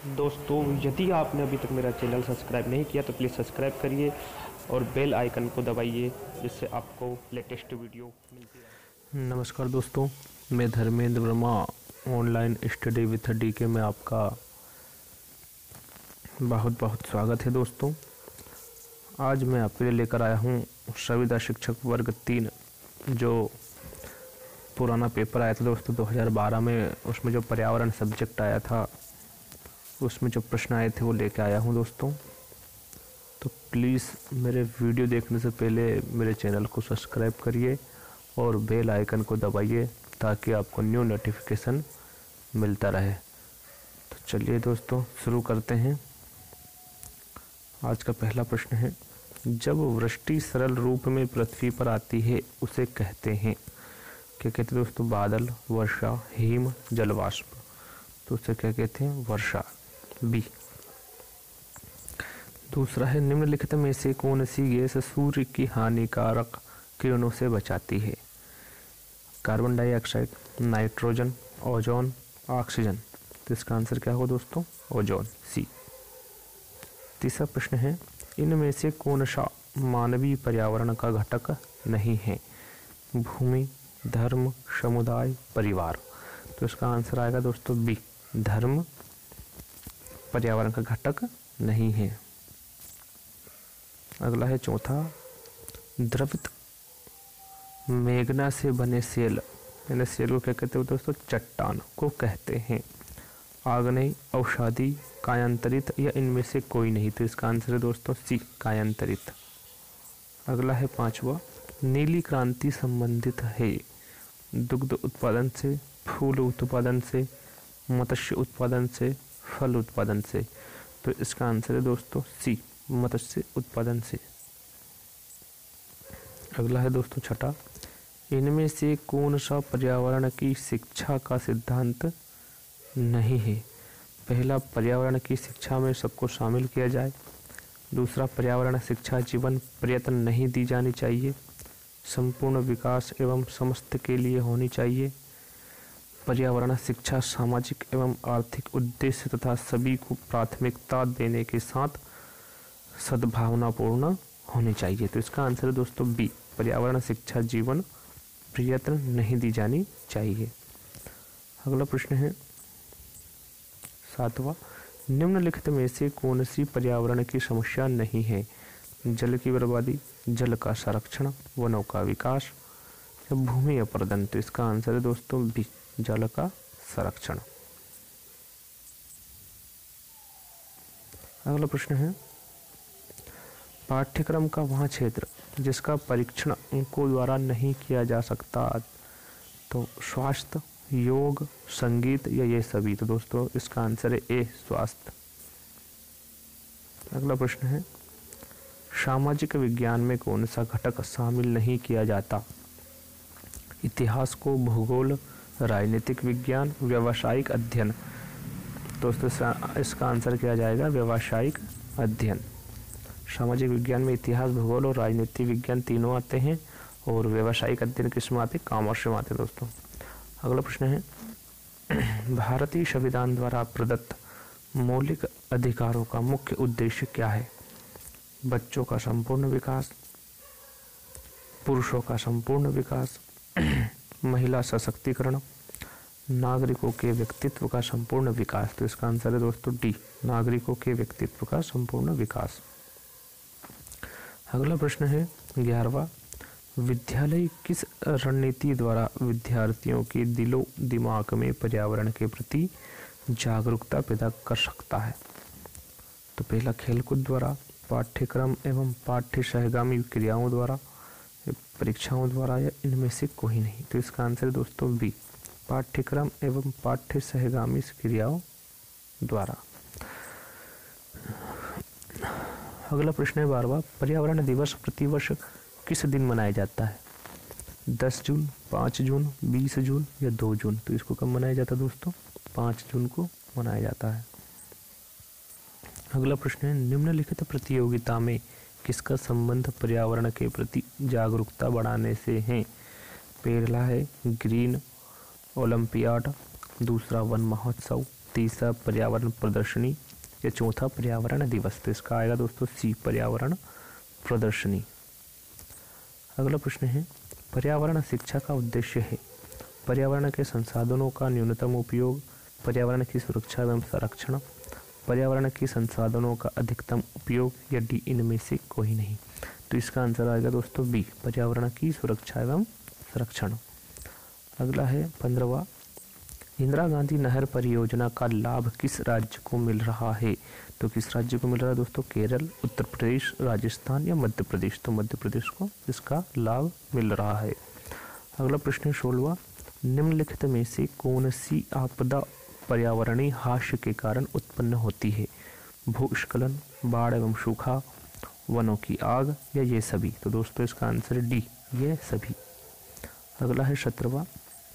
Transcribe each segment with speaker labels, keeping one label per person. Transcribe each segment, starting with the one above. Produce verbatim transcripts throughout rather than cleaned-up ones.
Speaker 1: दोस्तों, यदि आपने अभी तक मेरा चैनल सब्सक्राइब नहीं किया तो प्लीज़ सब्सक्राइब करिए और बेल आइकन को दबाइए, जिससे आपको लेटेस्ट वीडियो मिलती रहे।
Speaker 2: नमस्कार दोस्तों, मैं Dharmendra Verma online study with D K में आपका बहुत बहुत स्वागत है। दोस्तों, आज मैं आपके लिए लेकर आया हूँ संविदा शिक्षक वर्ग तीन, जो पुराना पेपर आया था दोस्तों दो हज़ार बारह में। उसमें जो पर्यावरण सब्जेक्ट आया था, उसमें जो प्रश्न आए थे वो लेके आया हूँ दोस्तों। तो प्लीज़ मेरे वीडियो देखने से पहले मेरे चैनल को सब्सक्राइब करिए और बेल आइकन को दबाइए, ताकि आपको न्यू नोटिफिकेशन मिलता रहे। तो चलिए दोस्तों, शुरू करते हैं। आज का पहला प्रश्न है, जब वृष्टि सरल रूप में पृथ्वी पर आती है उसे कहते हैं क्या? कहते हैं दोस्तों, बादल, वर्षा, हिम, जलवाष्प। तो उसे क्या कहते हैं? वर्षा। बी। दूसरा है, निम्नलिखित में से कौन सी गैस सूर्य की हानिकारक किरणों से बचाती है? Carbon dioxide, nitrogen, ozone, oxygen. तो इसका आंसर क्या होगा दोस्तों? Ozone, C. तीसरा प्रश्न है, इनमें से कौन सा मानवीय पर्यावरण का घटक नहीं है? भूमि, धर्म, समुदाय, परिवार। तो इसका आंसर आएगा दोस्तों बी, धर्म पर्यावरण का घटक नहीं है। अगला है चौथा, द्रवित मेगना से बने सेल, यानी सेल को क्या कहते हैं दोस्तों? चट्टान को कहते हैं। आग्नेय, अवसादी, कायांतरित या इनमें से कोई नहीं। तो इसका आंसर है दोस्तों सी, कायांतरित। अगला है पांचवा, नीली क्रांति संबंधित है दुग्ध उत्पादन से, फूल उत्पादन से, मत्स्य उत्पादन से, फल उत्पादन से। तो इसका आंसर है दोस्तों सी, मत्स्य उत्पादन से। अगला है दोस्तों छठा, इनमें से कौन सा पर्यावरण की शिक्षा का सिद्धांत नहीं है? पहला, पर्यावरण की शिक्षा में सबको शामिल किया जाए। दूसरा, पर्यावरण शिक्षा जीवन प्रयत्न नहीं दी जानी चाहिए, संपूर्ण विकास एवं समस्त के लिए होनी चाहिए। पर्यावरण शिक्षा सामाजिक एवं आर्थिक उद्देश्य तथा सभी को प्राथमिकता देने के साथ सद्भावनापूर्ण होनी चाहिए। तो इसका आंसर है दोस्तों बी, पर्यावरण शिक्षा जीवन प्रयत्न नहीं दी जानी चाहिए। अगला प्रश्न है सातवां, निम्नलिखित में से कौन सी पर्यावरण की समस्या नहीं है? जल की बर्बादी, जल का संरक्षण, वनों का विकास या भूमि अपर्दन। तो इसका आंसर है दोस्तों बी, जल का संरक्षण। अगला प्रश्न है, पाठ्यक्रम का वह क्षेत्र जिसका परीक्षण अंकों द्वारा नहीं किया जा सकता। तो स्वास्थ्य, योग, संगीत या ये सभी। तो दोस्तों इसका आंसर है ए, स्वास्थ्य। अगला प्रश्न है, सामाजिक विज्ञान में कौन सा घटक शामिल नहीं किया जाता? इतिहास को, भूगोल, राजनीतिक विज्ञान, व्यावसायिक अध्ययन। दोस्तों इसका आंसर किया जाएगा व्यावसायिक अध्ययन। सामाजिक विज्ञान में इतिहास, भूगोल और राजनीतिक विज्ञान तीनों आते हैं, और व्यावसायिक अध्ययन किस में आते? कॉमर्स में आते हैं दोस्तों। अगला प्रश्न है, भारतीय संविधान द्वारा प्रदत्त मौलिक अधिकारों का मुख्य उद्देश्य क्या है? बच्चों का संपूर्ण विकास, पुरुषों का संपूर्ण विकास, महिला सशक्तिकरण, नागरिकों के व्यक्तित्व का संपूर्ण विकास। तो इसका आंसर है दोस्तों डी, नागरिकों के व्यक्तित्व का संपूर्ण विकास। अगला प्रश्न है ग्यारहवां, विद्यालय किस रणनीति द्वारा विद्यार्थियों के दिलो दिमाग में पर्यावरण के प्रति जागरूकता पैदा कर सकता है? तो पहला, खेलकूद द्वारा, पाठ्यक्रम एवं पाठ्य सहगामी क्रियाओं द्वारा, परीक्षाओं द्वारा या इनमें से कोई नहीं। तो इसका आंसर है दोस्तों बी, पाठ्यक्रम एवं पाठ्य सहगामी क्रियाओं द्वारा। अगला प्रश्न है बारहवां, पर्यावरण दिवस प्रतिवर्ष किस दिन मनाया जाता है? दस जून, पाँच जून, बीस जून या दो जून। तो इसको कब मनाया जाता है दोस्तों? पाँच जून को मनाया जाता है। अगला प्रश्न है, निम्नलिखित प्रतियोगिता में किसका संबंध पर्यावरण के प्रति जागरूकता बढ़ाने से है? पहला है ग्रीन ओलंपियाड, दूसरा वन महोत्सव, तीसरा पर्यावरण प्रदर्शनी या चौथा पर्यावरण दिवस? तो इसका आएगा दोस्तों सी, पर्यावरण प्रदर्शनी। अगला प्रश्न है पर्यावरण शिक्षा का उद्देश्य है पर्यावरण के संसाधनों का न्यूनतम उपयोग, पर्यावरण की सुरक्षा एवं संरक्षण, पर्यावरण के संसाधनों का अधिकतम उपयोग, या डी इनमें से कोई नहीं? तो इसका आंसर आएगा दोस्तों बी, पर्यावरण की सुरक्षा एवं संरक्षण। अगला है पंद्रहवा, इंदिरा गांधी नहर परियोजना का लाभ किस राज्य को मिल रहा है? तो किस राज्य को मिल रहा है दोस्तों? केरल, उत्तर प्रदेश, राजस्थान या मध्य प्रदेश? तो मध्य प्रदेश को इसका लाभ मिल रहा है। अगला प्रश्न है सोलहवां, निम्नलिखित में से कौन सी आपदा पर्यावरणीय हास्य के कारण उत्पन्न होती है? भूस्खलन, बाढ़ एवं सूखा, वनों की आग, या ये सभी? तो दोस्तों इसका आंसर डी, ये सभी। अगला है सत्रहवां,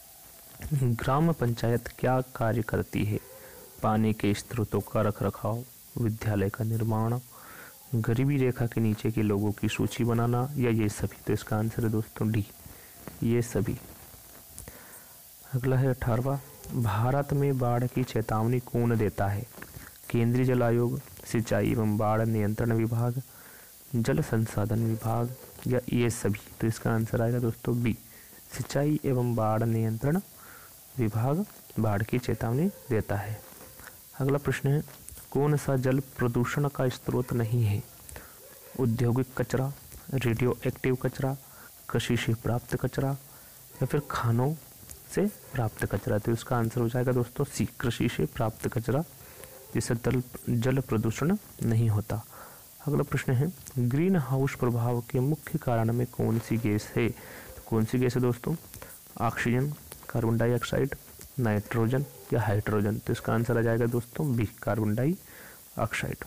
Speaker 2: ग्राम पंचायत क्या कार्य करती है? पानी के स्रोतों का रखरखाव, विद्यालय का निर्माण, गरीबी रेखा के नीचे के लोगों की सूची बनाना, या ये सभी? तो इसका आंसर है दोस्तों डी, ये सभी। अगला है अठारहवां, भारत में बाढ़ की चेतावनी कौन देता है? केंद्रीय जल आयोग, सिंचाई एवं बाढ़ नियंत्रण विभाग, जल संसाधन विभाग, या ये सभी? तो इसका आंसर आएगा दोस्तों बी, सिंचाई एवं बाढ़ नियंत्रण विभाग बाढ़ की चेतावनी देता है। अगला प्रश्न है कौन सा जल प्रदूषण का स्रोत नहीं है? औद्योगिक कचरा, रेडियो एक्टिव कचरा, कृषि से प्राप्त कचरा, या फिर खानों से प्राप्त कचरा? तो इसका आंसर हो जाएगा दोस्तों सी, कृषि से प्राप्त कचरा, जिससे जल जल प्रदूषण नहीं होता। अगला प्रश्न है ग्रीन हाउस प्रभाव के मुख्य कारण में कौन सी गैस है? तो कौन सी गैस है दोस्तों? ऑक्सीजन, कार्बन डाइऑक्साइड, नाइट्रोजन, या हाइड्रोजन? तो इसका आंसर आ जाएगा दोस्तों बी, कार्बन डाइऑक्साइड।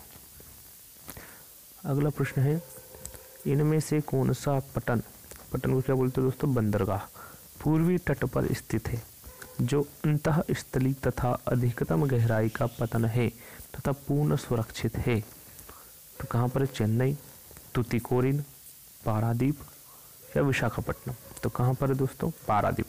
Speaker 2: अगला प्रश्न है इनमें से कौन सा पटन, पटन को क्या बोलते हैं दोस्तों? बंदरगाह, पूर्वी तट पर स्थित है जो अंतःस्थली तथा अधिकतम गहराई का पतन है तथा पूर्ण सुरक्षित है? तो कहाँ पर है? चेन्नई, तूतीकोरिन, पारादीप, या विशाखापट्टनम? तो कहाँ पर है दोस्तों? पारादीप,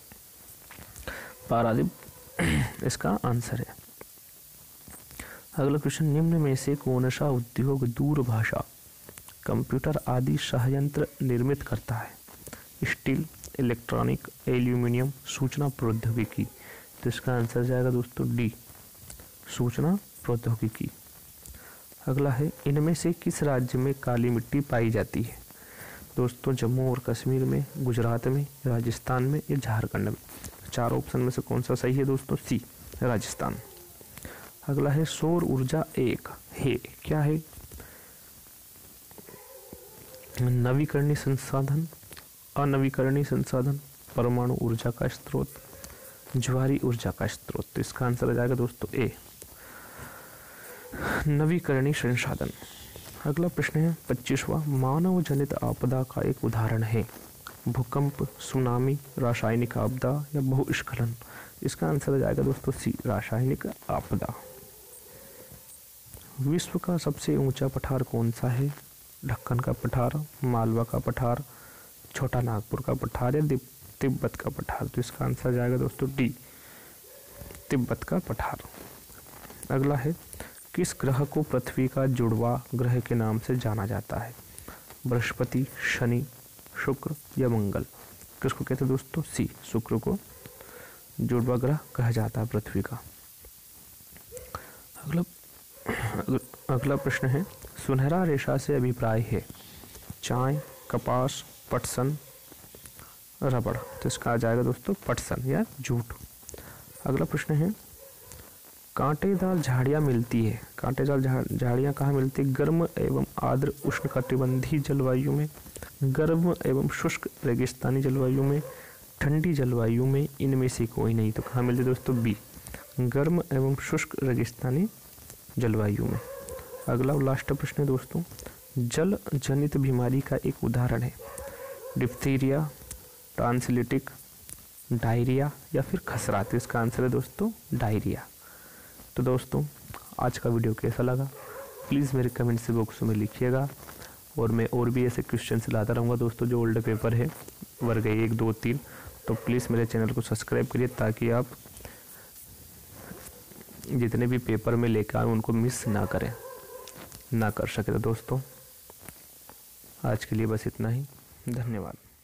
Speaker 2: पारादीप इसका आंसर है। अगला क्वेश्चन निम्न में से कौन सा उद्योग दूरभाषा, कंप्यूटर आदि संयंत्र निर्मित करता है? स्टील, इलेक्ट्रॉनिक, एल्यूमिनियम, सूचना प्रौद्योगिकी? तो इसका आंसर जाएगा दोस्तों डी, सूचना प्रौद्योगिकी। अगला है इनमें से किस राज्य में काली मिट्टी पाई जाती है? दोस्तों जम्मू और कश्मीर में, गुजरात में, राजस्थान में, या झारखंड में? चार ऑप्शन में से कौन सा सही है दोस्तों? सी, राजस्थान। अगला है सौर ऊर्जा एक है क्या है? नवीकरणीय संसाधन, अनवीकरणीय संसाधन, परमाणु ऊर्जा का स्रोत, ज्वारी ऊर्जा का स्रोत? तो इसका आंसर आ जाएगा दोस्तों ए, नवीकरणीय संसाधन। अगला प्रश्न है पच्चीसवां, मानव जनित आपदा का एक उदाहरण है? भूकंप, सुनामी, रासायनिक आपदा, या भूस्खलन? इसका आंसर आ जाएगा दोस्तों सी, रासायनिक आपदा। विश्व का सबसे ऊंचा पठार कौन सा है? ढक्कन का पठार, मालवा का पठार, छोटा नागपुर का पठार, या तिब्बत का पठार? तो इसका आंसर जाएगा दोस्तों डी, तिब्बत का पठार। अगला है किस ग्रह को पृथ्वी का जुड़वा ग्रह के नाम से जाना जाता है? बृहस्पति, शनि, शुक्र, या मंगल? किसको कहते हैं दोस्तों? सी, शुक्र को जुड़वा ग्रह कहा जाता है पृथ्वी का। अगला अगला प्रश्न है सुनहरा रेशा से अभिप्राय है? चाय, कपास, पटसन, रबड़? तो इसका आ जाएगा दोस्तों पटसन या जूट। अगला प्रश्न है कांटेदार झाड़ियाँ मिलती है, कांटेदार झाड़ियाँ कहाँ मिलती है? गर्म एवं आर्द्र उष्णकटिबंधीय जलवायु में, गर्म एवं शुष्क रेगिस्तानी जलवायु में, ठंडी जलवायु में, इनमें से कोई नहीं? तो कहाँ मिलती है दोस्तों? बी, गर्म एवं शुष्क रेगिस्तानी जलवायु में। अगला और लास्ट प्रश्न है दोस्तों जल जनित बीमारी का एक उदाहरण है? डिप्थीरिया, ट्रांसलिटिक, डायरिया, या फिर खसरा? तो इसका आंसर है दोस्तों डायरिया। तो दोस्तों आज का वीडियो कैसा लगा प्लीज़ मेरे कमेंट्स बॉक्स में लिखिएगा, और मैं और भी ऐसे क्वेश्चन लाता रहूँगा दोस्तों जो ओल्ड पेपर है वर्ग एक दो तीन। तो प्लीज़ मेरे चैनल को सब्सक्राइब करिए ताकि आप जितने भी पेपर में लेकर आए उनको मिस ना करें, ना कर सके। तो दोस्तों आज के लिए बस इतना ही, धन्यवाद।